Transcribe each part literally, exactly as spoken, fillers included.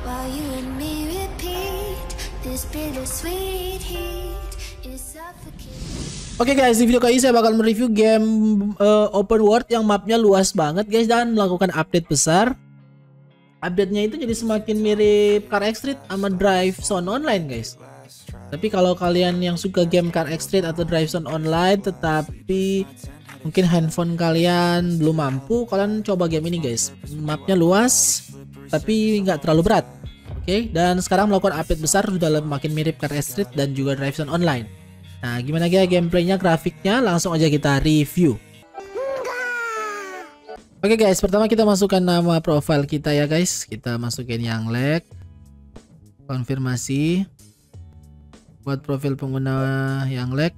while you and me repeat this bittersweet heat is suffocating. Oke guys, di video kali ini saya bakal mereview game uh, open world yang mapnya luas banget guys dan melakukan update besar. Update-nya itu jadi semakin mirip Car X Street sama Drive Zone Online guys. Tapi kalau kalian yang suka game Car X Street atau Drive Zone Online tetapi mungkin handphone kalian belum mampu, kalian coba game ini guys. Mapnya luas tapi nggak terlalu berat. Oke, okay? Dan sekarang melakukan update besar sudah makin mirip Car X Street dan juga Drive Zone Online. Nah, gimana ya gameplaynya, grafiknya, langsung aja kita review. Oke okay guys, pertama kita masukkan nama profile kita ya guys. Kita masukin yang lag. Konfirmasi. Buat profil pengguna yang lag.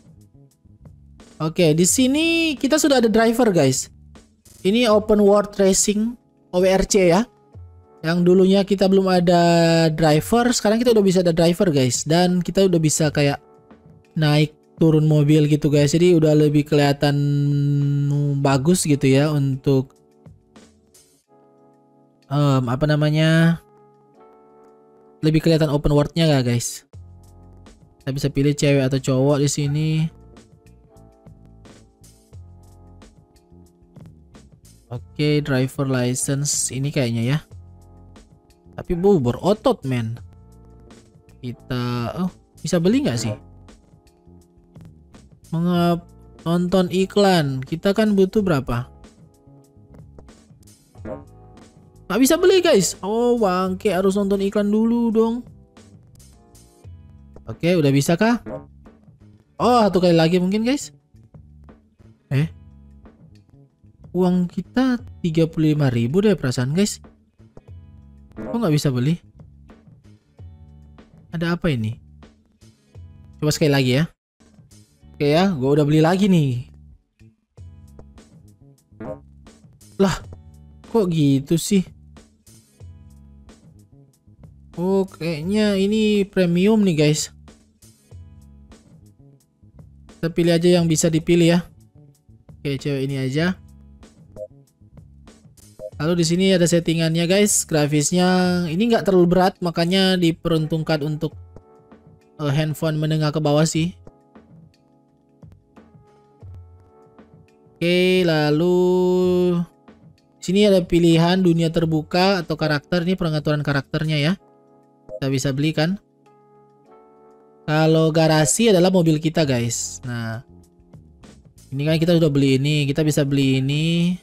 Oke, di sini kita sudah ada driver guys. Ini open world racing O W R C ya. Yang dulunya kita belum ada driver, sekarang kita udah bisa ada driver guys. Dan kita udah bisa kayak naik turun mobil gitu guys. Jadi udah lebih kelihatan bagus gitu ya untuk um, apa namanya? Lebih kelihatan open world-nya gak guys? Kita bisa pilih cewek atau cowok di sini. Oke, driver license ini kayaknya ya. Tapi bu berotot men. Kita oh bisa beli nggak sih? Mengap nonton iklan. Kita kan butuh berapa? Nggak bisa beli guys. Oh bangke, harus nonton iklan dulu dong. Oke, udah bisa kah? Oh, satu kali lagi mungkin guys. Eh, uang kita tiga puluh lima ribu deh perasaan guys. Kok nggak bisa beli? Ada apa ini? Coba sekali lagi ya. Oke ya, gue udah beli lagi nih. Lah, kok gitu sih? Oh, kayaknya ini premium nih guys. Kita pilih aja yang bisa dipilih ya. Oke, cewek ini aja. Lalu di sini ada settingannya guys. Grafisnya ini nggak terlalu berat, makanya diperuntukkan untuk uh, handphone menengah ke bawah sih. Oke, lalu di sini ada pilihan dunia terbuka atau karakter. Ini pengaturan karakternya ya. Kita bisa beli kan. Kalau garasi adalah mobil kita guys. Nah, ini kan kita sudah beli ini. Kita bisa beli ini.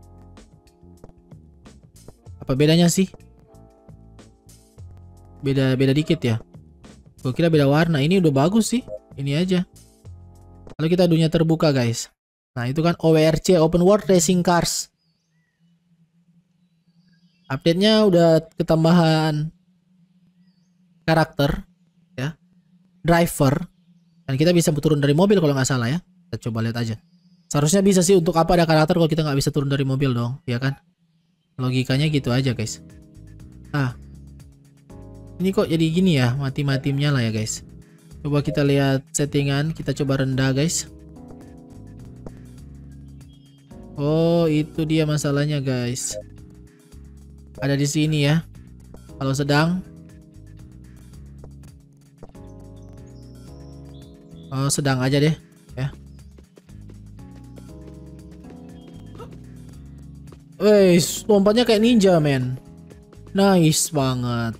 Apa bedanya sih? Beda beda dikit ya. Gue kira beda warna. Ini udah bagus sih. Ini aja. Lalu kita dunia terbuka guys. Nah itu kan O W R C, Open World Racing Cars. Update-nya udah ketambahan karakter ya, driver, dan kita bisa turun dari mobil kalau nggak salah ya. Kita coba lihat aja. Seharusnya bisa sih. Untuk apa ada karakter kalau kita nggak bisa turun dari mobil dong, ya kan? Logikanya gitu aja guys. Ah, ini kok jadi gini ya, mati-mati menyala ya guys. Coba kita lihat settingan, kita coba rendah guys. Oh itu dia masalahnya guys. Ada di sini ya. Kalau sedang. Oh, sedang aja deh ya. Wes, lompatnya kayak ninja men. Nice banget.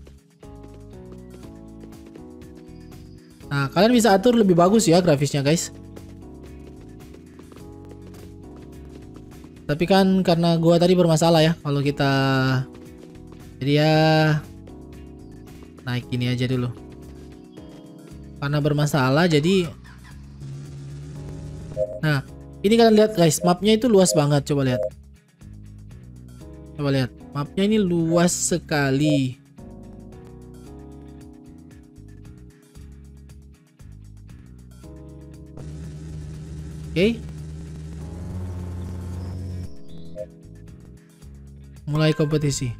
Nah, kalian bisa atur lebih bagus ya grafisnya guys. Tapi kan karena gua tadi bermasalah ya, kalau kita jadi ya naik ini aja dulu. Karena bermasalah jadi. Nah, ini kalian lihat guys, mapnya itu luas banget. Coba lihat. Coba lihat, mapnya ini luas sekali. Oke. Okay. Mulai kompetisi.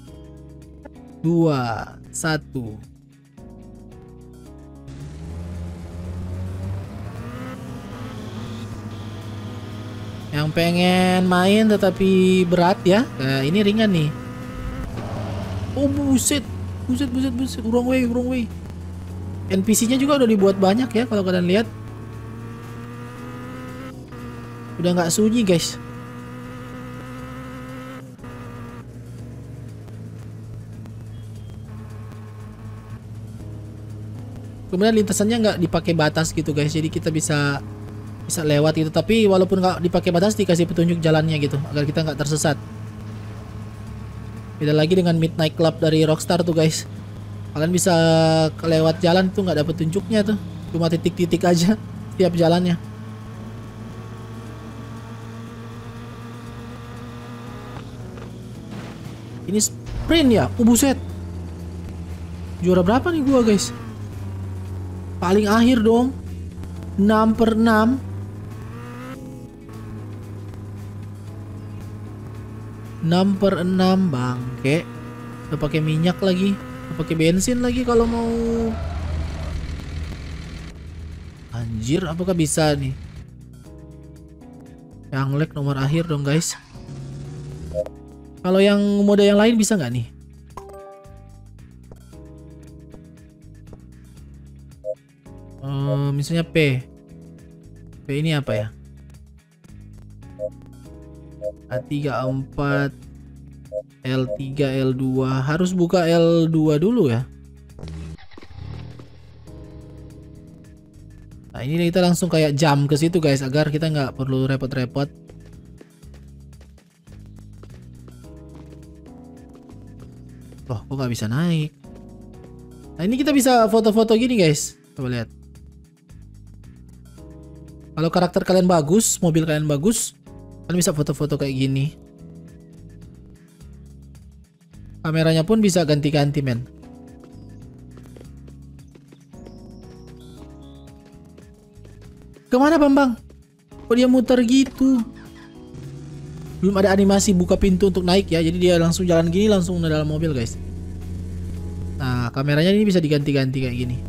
Dua, satu. Yang pengen main tetapi berat ya, nah, ini ringan nih. Oh buset, buset, buset, buset, wrong way, wrong way. N P C-nya juga udah dibuat banyak ya kalau kalian lihat. Udah nggak sunyi guys. Kemudian lintasannya nggak dipakai batas gitu guys, jadi kita bisa bisa lewat gitu. Tapi walaupun nggak dipakai batas, dikasih petunjuk jalannya gitu agar kita nggak tersesat. Beda lagi dengan Midnight Club dari Rockstar tuh guys. Kalian bisa kelewat jalan tuh nggak ada petunjuknya tuh, cuma titik-titik aja tiap jalannya. Ini sprint ya, oh buset. Juara berapa nih gua guys? Paling akhir dong, enam per enam. enam per enam bangke. Udah pakai minyak lagi, udah pakai bensin lagi kalau mau. Anjir, apakah bisa nih? Yang lag nomor akhir dong guys. Kalau yang mode yang lain bisa nggak nih? Uh, misalnya P. P ini apa ya? A tiga A empat L tiga L dua. Harus buka L dua dulu ya. Nah ini kita langsung kayak jump ke situ guys, agar kita nggak perlu repot-repot. Loh kok nggak bisa naik? Nah ini kita bisa foto-foto gini guys. Coba lihat. Kalau karakter kalian bagus, mobil kalian bagus, kalian bisa foto-foto kayak gini. Kameranya pun bisa ganti-ganti men. Kemana Bambang? Kok dia muter gitu? Belum ada animasi buka pintu untuk naik ya. Jadi dia langsung jalan gini, langsung ke dalam mobil guys. Nah kameranya ini bisa diganti-ganti kayak gini.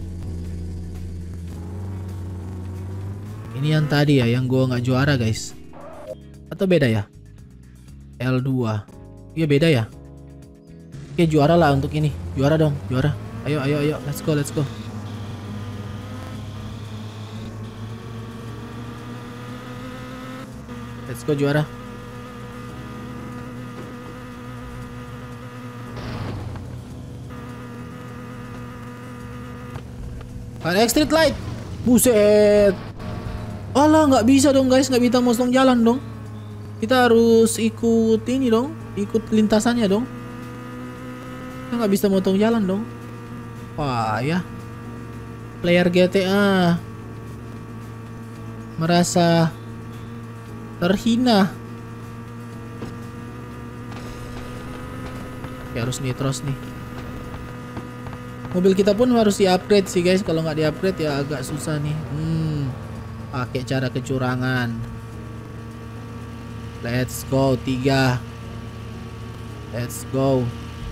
Ini yang tadi ya, yang gua nggak juara guys. Atau beda ya? L dua. Iya beda ya? Oke juara lah untuk ini. Juara dong, juara. Ayo, ayo, ayo. Let's go, let's go. Let's go juara. Fire Street Light. Buset. Alah nggak bisa dong guys, nggak bisa mosong jalan dong. Kita harus ikut ini dong, ikut lintasannya dong. Kita nggak bisa motong jalan dong. Wah ya, player G T A merasa terhina. Oke, harus nitros nih. Mobil kita pun harus di-upgrade sih guys. Kalau nggak di-upgrade ya agak susah nih. Hmm, pakai cara kecurangan. Let's go tiga. Let's go.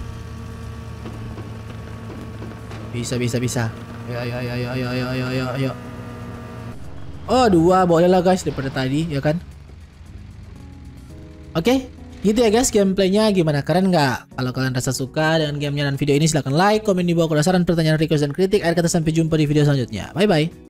Bisa bisa bisa. Ayo ayo ayo ayo ayo ayo ayo ayo ayo. Oh dua boleh lah guys daripada tadi ya kan. Oke. Okay. Gitu ya guys gameplaynya, gimana, keren nggak? Kalau kalian rasa suka dengan gamenya dan video ini silahkan like, komen di bawah, kalau saran, pertanyaan, request, dan kritik. Akhir kata sampai jumpa di video selanjutnya. Bye bye.